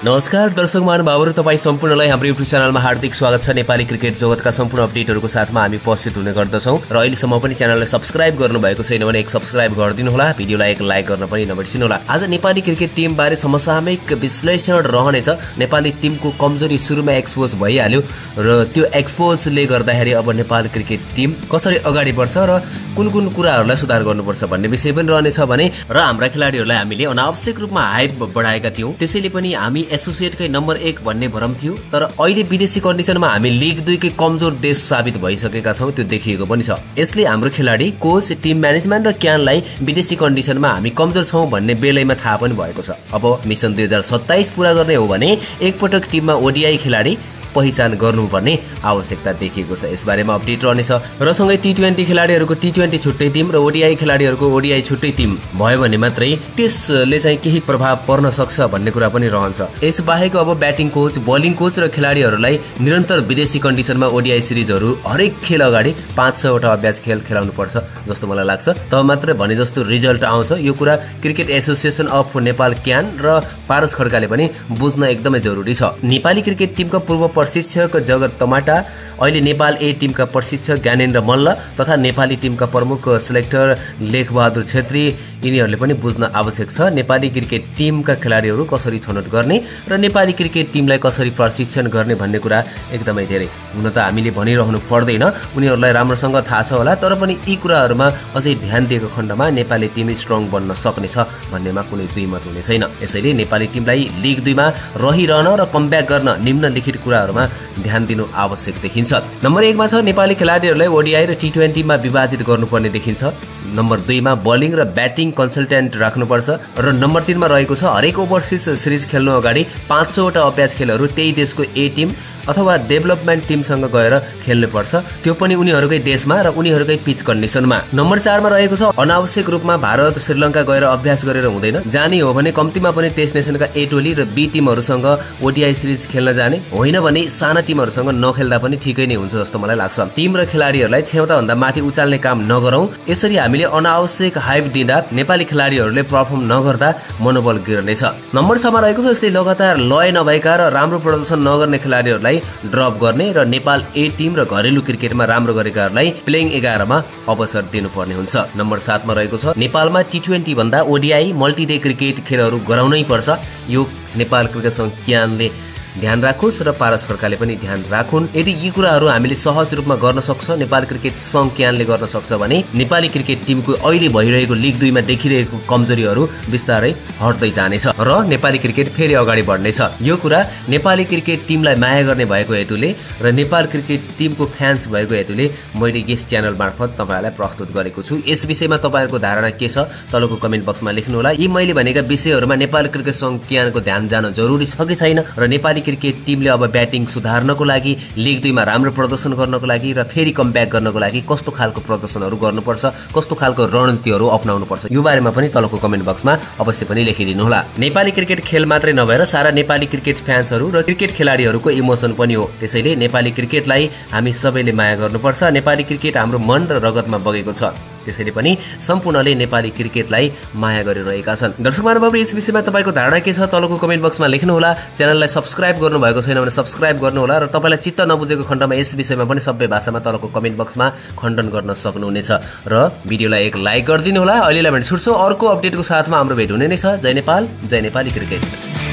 नमस्कार दर्शक महानुभावहरु, तपाई सम्पूर्णलाई हाम्रो युट्युब च्यानलमा हार्दिक स्वागत छ। नेपाली क्रिकेट जगतका सम्पूर्ण अपडेटहरुको साथमा हामी उपस्थित हुने गर्दछौं र अहिलेसम्म पनि च्यानललाई सब्स्क्राइब गर्नुभएको छैन भने एक सब्स्क्राइब गरिदिनु होला, भिडियोलाई एक लाइक गर्न पनि नबिर्सिनु होला। आज नेपाली क्रिकेट टिम बारे समसामयिक विश्लेषण रहनेछ। नेपाली टिमको कमजोरी सुरुमा एक्सपोज भइहाल्यो र त्यो एक्सपोजले गर्दाखेरि अब नेपाली क्रिकेट टिम कसरी अगाडि बढ्छ र कुन कुराहरुलाई सुधार गर्नुपर्छ भन्ने विषय पनि रहनेछ भने र हाम्रा खेलाडीहरुलाई हामीले अनावश्यक रूपमा हाइप बढाएका थियौं। त्यसैले पनि हामी एसोसिएटकै नम्बर 1 भन्ने भरम थियो, तर अहिले विदेशी कन्डिसनमा हामी लिग 2 कै कमजोर देश साबित भइसकेका छौं, त्यो देखिएको पनि छ। यसले हाम्रो खेलाडी, कोच, टिम म्यानेजमेन्ट र क्यानलाई विदेशी कन्डिसनमा हामी कमजोर छौं भन्ने बेलैमा थाहा पनि भएको छ। अब मिशन 2027 पूरा गर्ने हो भने एकपटक टिममा ओडीआई खेलाडी पहिचान गर्नुपर्ने आवश्यकता देखिएको छ। यसबारेमा अपडेट रहनेछ र सँगै टी20 खेलाडीहरुको टी20 छुट्टै टिम र ओडीआई खेलाडीहरुको ओडीआई छुट्टै टिम भयो भने मात्रै त्यसले चाहिँ केही प्रभाव पर्न सक्छ भन्ने कुरा पनि रहन्छ। यसबाहेक अब ब्याटिङ कोच, बलिङ कोच र खेलाडीहरुलाई निरन्तर विदेशी कन्डिसनमा ओडीआई सिरिजहरु हरेक खेल अगाडि 5-6 वटा अभ्यास खेल खेलाउनु पर्छ जस्तो मलाई लाग्छ। तब मात्र भने जस्तो रिजल्ट आउँछ। यो कुरा cricket association of Nepal CAN र पारस खड्काले पनि बुझ्न एकदमै जरुरी छ। नेपाली क्रिकेट टिमका पूर्व प्रशिक्षक जगत टमाटा, अहिले नेपाल ए टिमका प्रशिक्षक ज्ञानेन्द्र मल्ल तथा नेपाली टिमका प्रमुख सिलेक्टर लेखबहादुर छेत्री, यिनीहरूले पनि बुझ्न आवश्यक छ नेपाली क्रिकेट टिमका खेलाडीहरू कसरी छनौट गर्ने र नेपाली क्रिकेट टिमलाई कसरी प्रशिक्षण गर्ने भन्ने कुरा एकदमै धेरै। हुन त हामीले भनिरहनु पर्दैन, उनीहरूलाई राम्रोसँग थाहा छ होला, तर पनि यी कुराहरूमा अझै ध्यान दिएको खण्डमा नेपाली टिम स्ट्रङ बन्न सक्नेछ भन्नेमा कुनै दुई मत हुने छैन। यसैले नेपाली टिमलाई लिग 2 मा रहिरहन र कमब्याक गर्न निम्नलिखित कुराहरूमा ध्यान दिनु आवश्यक देखिन्छ। नम्बर 1 मा छ नेपाली खेलाडीहरूलाई ओडीआई र टी20 मा विभाजित गर्नुपर्ने देखिन्छ। नम्बर 2 मा बलिङ र ब्याटिङ कन्सल्टेन्ट राख्नुपर्छ र नम्बर 3 मा रहेको छ हरेक ओभरसिज सिरिज खेल्नु अगाडि 500 वटा अभ्यास खेलहरू त्यही देशको ए टिम अथवा डेभलपमेन्ट टिमसँग गएर खेल्नुपर्छ, त्यो पनि उनीहरूकै देशमा र उनीहरूकै पिच कन्डिसनमा। नम्बर 4 मा रहेको छ अनावश्यक रूपमा भारत श्रीलङ्का गएर अभ्यास गरेर हुँदैन। जाने हो भने कम्तीमा पनि टेस्ट नेसनका ए टोली र बी टिमहरूसँग ओडीआई सिरिज खेल्न जाने, होइन भने साना टिमहरूसँग नखेल्दा पनि ठिकै नै हुन्छ जस्तो मलाई लाग्छ। टिम र खेलाडीहरूलाई क्षमता भन्दा माथि उचाल्ने काम नगरौं। यसरी हामीले अनावश्यक हाइप दिँदा नेपाली खेलाडीहरूले परफर्म नगर्दा मनोबल गिर्नेछ। नम्बर 6 मा रहेको छ यसले लगातार लय नभएका र राम्रो प्रदर्शन नगर्ने खेलाडीहरूलाई ड्रप गर्ने र नेपाल ए टिम र घरेलु क्रिकेटमा राम्रो गरेकाहरूलाई प्लेइङ 11 मा अवसर दिनुपर्ने हुन्छ। नम्बर 7 मा रहेको छ नेपालमा टी20 भन्दा ओडीआई मल्टिडे क्रिकेट खेलहरू गराउनै पर्छ। यो नेपाल क्रिकेट संघ क्यानले ध्यान राखोस् र पारस खड्काले पनि ध्यान राखुन्। यदि यी कुराहरू हामीले सहज रूपमा गर्न सक्छ, नेपाल क्रिकेट संघ क्यानले गर्न सक्छ भने नेपाली क्रिकेट टिमको अहिले भइरहेको लिग 2 मा देखिरहेको कमजोरीहरू बिस्तारै हट्दै जानेछ र नेपाली क्रिकेट फेरि अगाडि बढ्नेछ। यो कुरा नेपाली क्रिकेट टिमलाई माया गर्ने भएको हेतुले र नेपाल क्रिकेट टिमको फ्यान्स भएको हेतुले मैले यस च्यानल मार्फत तपाईहरुलाई प्रस्तुत गरेको छु। यस विषयमा तपाईहरुको धारणा के छ तलको कमेन्ट बक्समा लेख्नु होला। यी मैले भनेका विषयहरूमा नेपाल क्रिकेट संघ क्यानको ध्यान जान जरुरी छ कि छैन र नेपाली क्रिकेट टिमले अब ब्याटिङ सुधार्नको लागि, लिग 2 मा राम्रो प्रदर्शन गर्नको लागि र फेरि कमब्याक गर्नको लागि कस्तो खालको प्रदर्शनहरू गर्नुपर्छ, कस्तो खालको रणनीतिहरू अपनाउनुपर्छ, यो बारेमा पनि तलको कमेन्ट बक्समा अवश्य पनि लेखिदिनु होला। नेपाली क्रिकेट खेल मात्रै नभएर सारा नेपाली क्रिकेट फ्यान्सहरू र क्रिकेट खेलाडीहरूको इमोसन पनि हो। त्यसैले नेपाली क्रिकेटलाई हामी सबैले माया गर्नुपर्छ। नेपाली क्रिकेट हाम्रो मन र रगतमा बगेको छ, त्यसैले पनि सम्पूर्णले नेपाली क्रिकेटलाई माया गरिरहेका छन्। दर्शक महानुभावहरु, यस विषयमा तपाईको धारणा के छ तलको कमेन्ट बक्समा लेख्नु होला। च्यानललाई सब्स्क्राइब गर्नु भएको छैन भने सब्स्क्राइब गर्नु होला र तपाईलाई चित्त नबुझेको खण्डमा यस विषयमा पनि सबै भाषामा तलको कमेन्ट बक्समा खण्डन गर्न सक्नुहुनेछ र भिडियोलाई एक लाइक गरिदिनु होला। अहिलेलाई भने छुट्छौं, अर्को अपडेटको साथमा हाम्रो भेट हुने नै छ। जय नेपाल, जय नेपाली क्रिकेट।